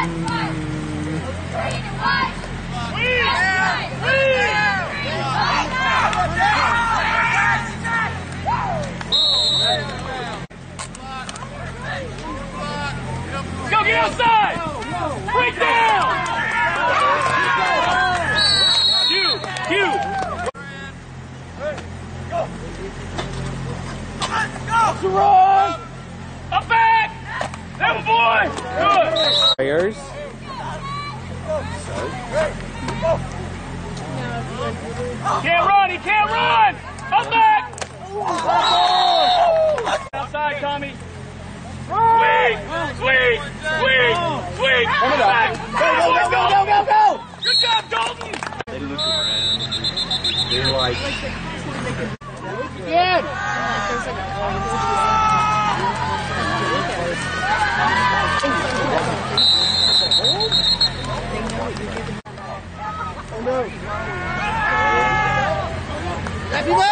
Go get outside! Break down! You! Go! Run! Up back! Have a boy! Good! Players. Can't run! He can't run! Up back! Outside, Tommy. Sweet! Sweet! Sweet! Sweet! Come back! Go! Good job, Dalton! They look around. They're like... Good! Oh no! Happy up!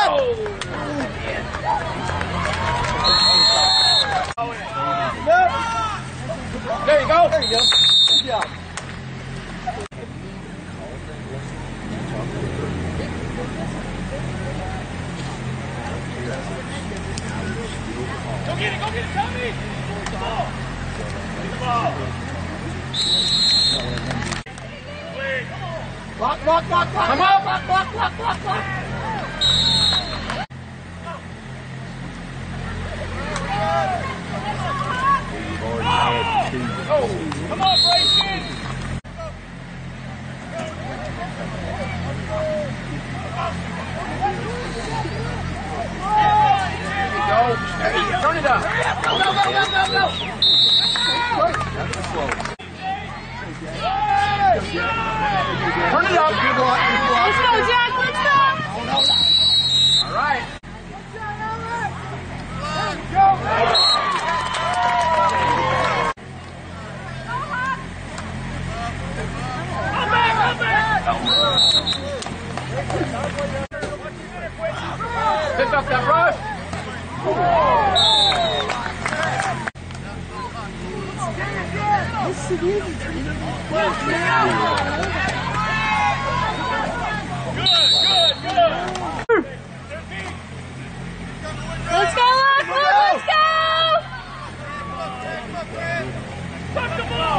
There you go! There you go. Good job. Go get it, Tommy! Get the ball! Get the ball! Block. Come up! Block. Oh! Come on, Brayson! Go. Turn it up. Go. Turn it up. Good luck. Let's go, Jack. Let's go. All right. Pick up that rush! Good! Let's go, let's go! Tuck the ball!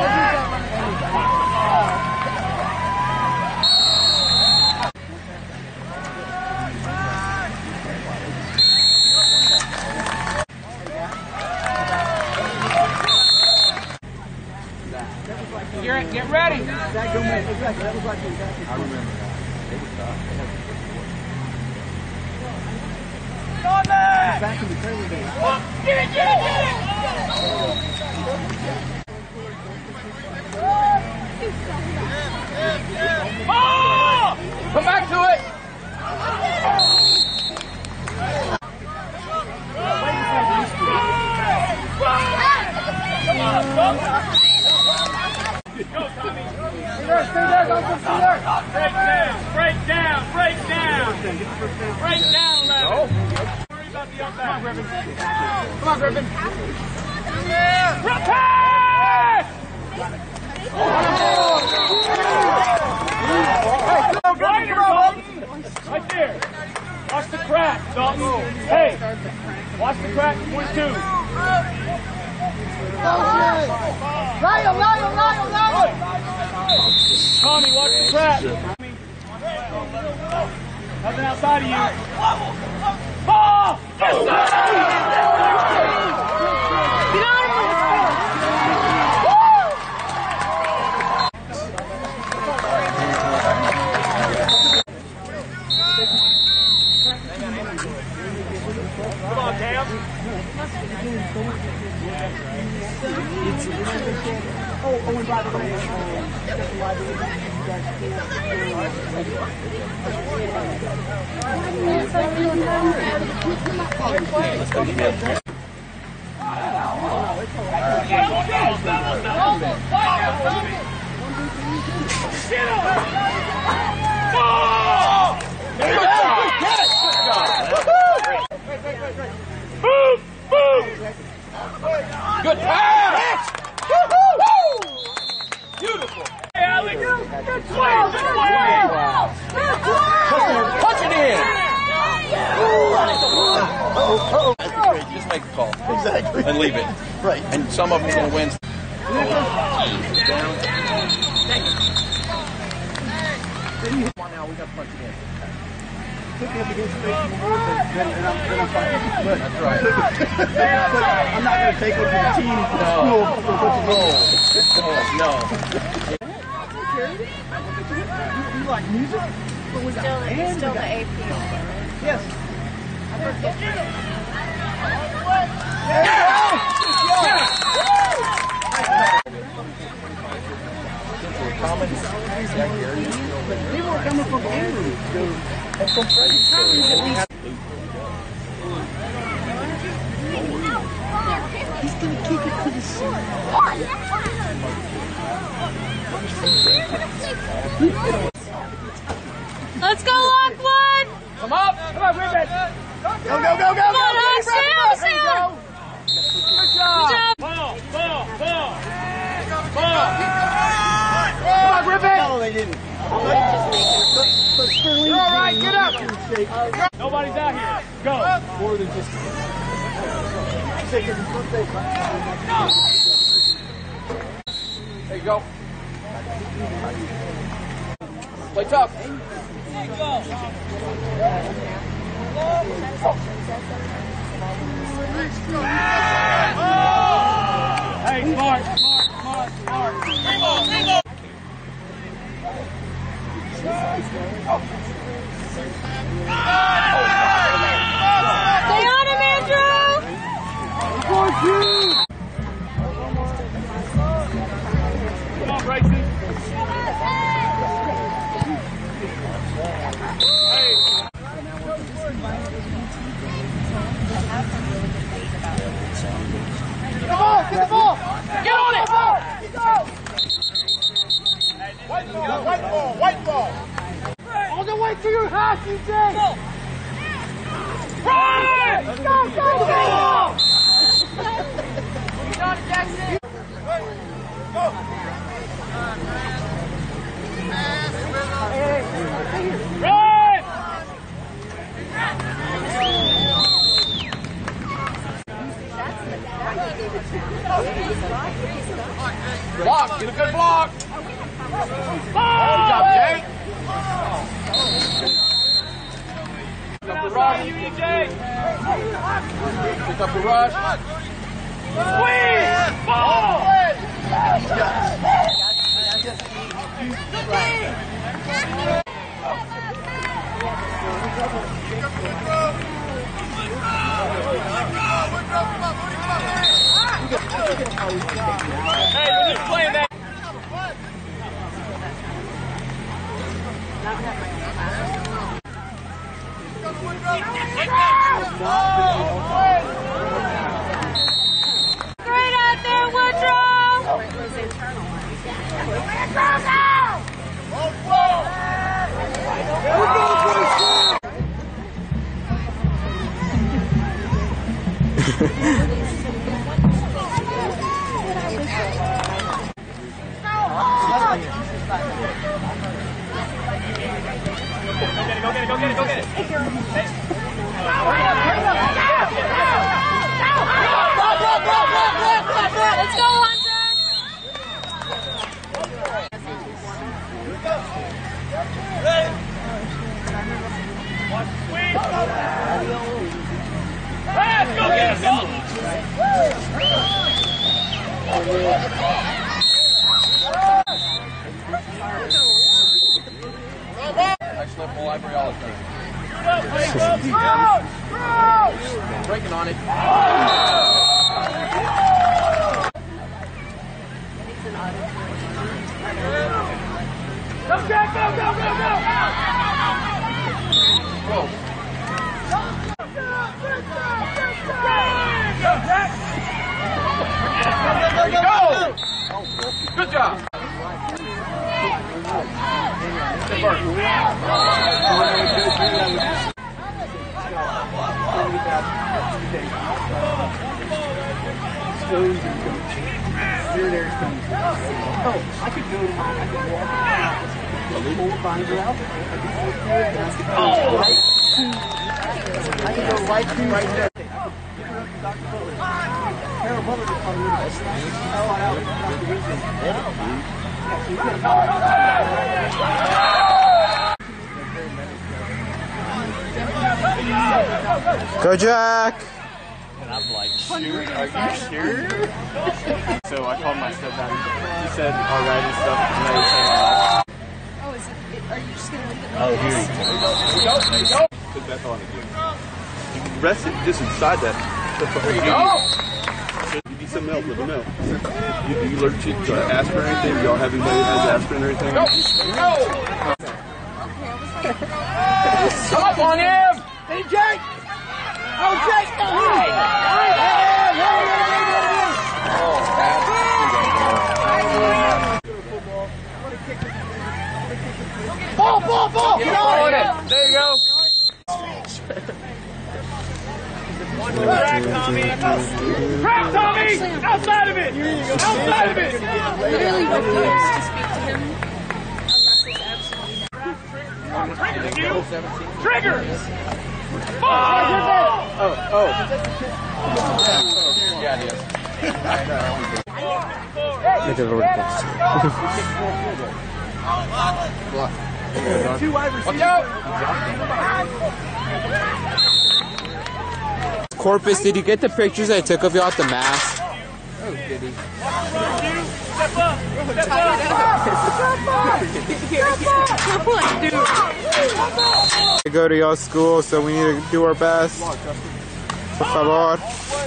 Get ready! That was like exactly. I remember that. It was tough. Back in the trailer days. Get it! Oh! Come back to it! Come on, go, Tommy. Stay there. Break down, Levin. Worry about the up back. Come on, Griffin. Run pass! Right there. Watch the crack, Dalton. Hey, watch the crack. 42. Lyle. Tommy, watch the crack. Nothing outside of you. Ball! Get on Come on, Cam. Oh, and by the way, Good pass! Exactly. and leave it. Right. And some of them are going to win. Come on now, we got to punch it in. Took him against Tracy Moore, then I'm fine. But That's right. but I'm not going to take over the team for the school for what you do. No. You like music? But we got bands, Still we the got- AP. Yes. People are coming from Andrews. And from Fredericksburg. He's going to kick it to the center. Let's go, Lockwood! Come up. Come on, Ribbon. Go, go, go, go, Come on, Hudson! Good job. Ball. Come on, Ribbon. No, they didn't. But Sterling, All right, get up. Mistake. Nobody's out here. Go. More than just. There There you go. Play tough. Hey, smart. Stay on him, Andrew! Come on, Bryson. Get the ball! Get the ball! Get on it. White ball! All the way to your house, EJ! Run! Go, go, go! Run! Block. Get a good block. Good job, Jake. Pick up the rush. Pick up the rush. Squeeze! Ball! Hey, we're just playing that. Great out there, Woodrow! Go get it. Let's go, Hunter! Let's go get it. Nice slip ball, Ivory Oliver. Breaking on it. Go, Jack, go! Whoa. There you go. Good job. I could go to I could walk pull Finder out. I could go right to right there. Harold Butler just caught a little bit. Oh, I know. Go Jack! And I'm like, shoot, are you sure? So I called my stepdad. He said, alright and stuff. And then he came out. Oh, is it, are you just gonna leave it? Oh, here you go. There you go. That's all I do. You can rest it just inside that. There you go. You need something else, let me know. You allergic to aspirin or anything? Y'all have anybody that has aspirin or anything? Go. Come up on him. Hey, Jake! Oh, Jake! Ball! Get on it. There you go. Crack, Tommy! Crack, Tommy! Outside of it! Outside of it! Literally refuse to speak to him unless it's absolutely Trigger! Oh! Yeah, it is. Two wide receivers. Watch out. Corpus, did you get the pictures I took of you off the mask? Oh, did he? Step up! Step up! I go to y'all's school, so we need to do our best. Por favor.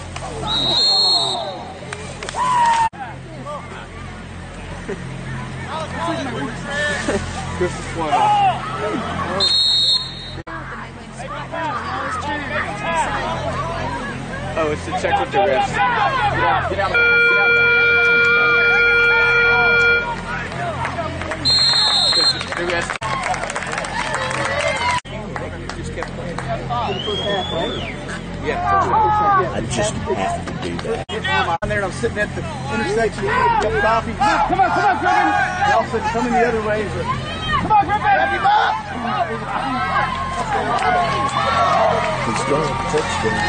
Chris is flying off. Oh, it's to check with the wrist. Get out. Get out. The rest. Yeah. I just have to do that. I'm there and I'm sitting at the intersection eating a cup of coffee. Come on, Griffin! And all of a sudden, coming the other way is a... Come on, Griffin! Grab him up! He's going to touchdown.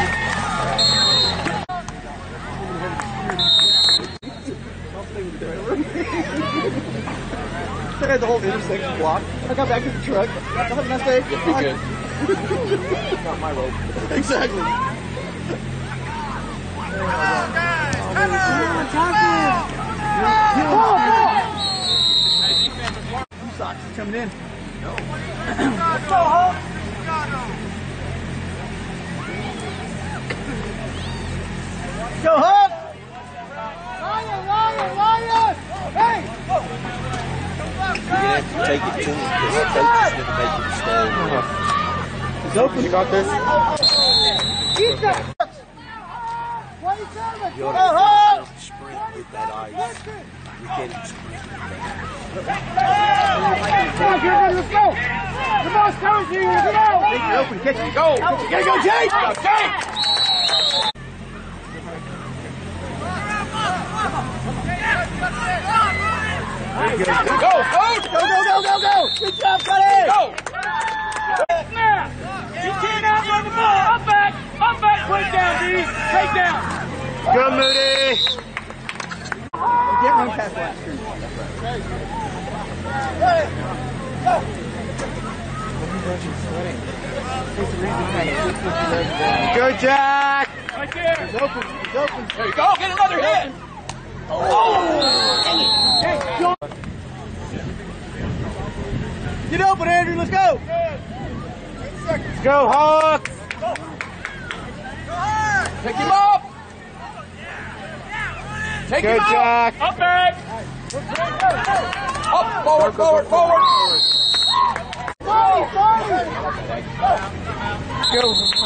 I had the whole intersection blocked. I got back to the truck. Have a nice day. Be good. Not my road. Exactly. Socks is coming in. Let's go, Hulk. Go, Hulk. Lion. Hey. You're going to have to take it to him because the coach is going to make him stay. It's open. You got this? Eat that. You ought to sprint with that ice. We can't even sprint. Come on, Griffin, let's go. The ball's coming to you. Let's go. You're open. Catch it. Go. You gotta go, Jake. Go, Jake. Go, coach. Go. Good job, buddy. Go. You can't outrun the ball! Up back! Put it down, D! Take down! Go, Moody! Get run past last year. Go, Jack! Right there! It's open. There you go. Get another hit. Get open, Andrew. Let's go. Let's go, Hawks! Pick him up. Take Go, him out. Jack! Up back! Up, forward. Go!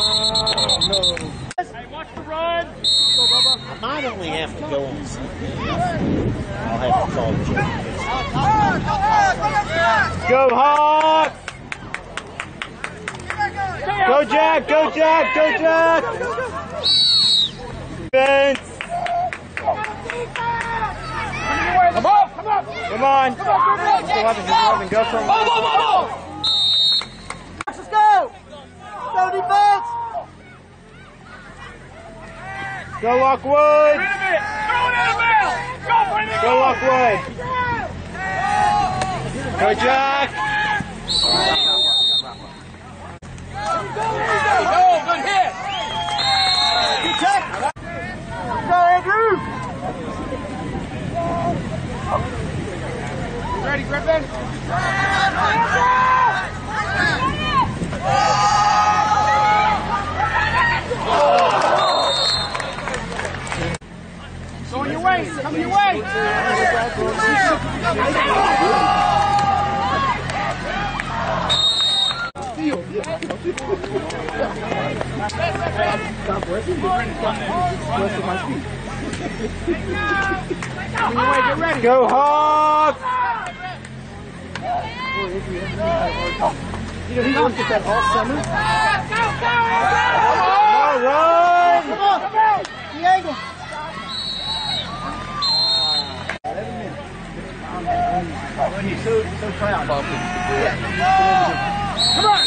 Hey, watch the run! I might only have to go on Sunday. I'll have to call Joe. Go, Hawks! Go, Jack! Defense! Come up. Come on! Still have 11. Go from... Let's go. Go defense. Go Lockwood! Go Lockwood! Go Jack! Go, good hit. Good check! Go Andrew! Ready, Griffin? Go your way! Come your way! Get ready! Go Hawks! You know, he worked at that all summer. Come on, run! Come on! The angle! He's so proud. Come on!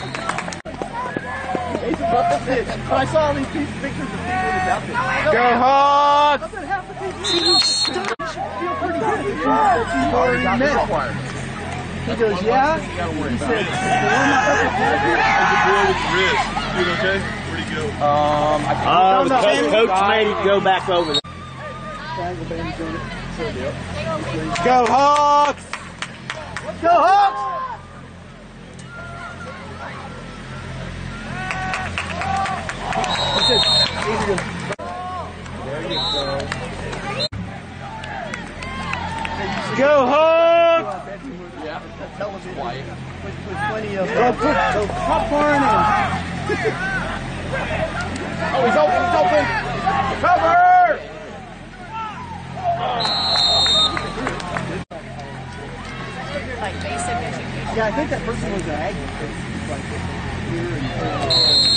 When I saw all these pictures of people out there. Go Hawks! See, you stop. Feel pretty good. You've already met it. He goes, yeah? He said, You okay? Where'd he go? Coach made it go back over there. Go Hawks! Go Hawks! Go Hawks! Yeah, that was quiet. Plenty of popcorn and... Oh, he's open, he's open. Cover! Like basic education. Yeah, I think that person was an ag. Like here and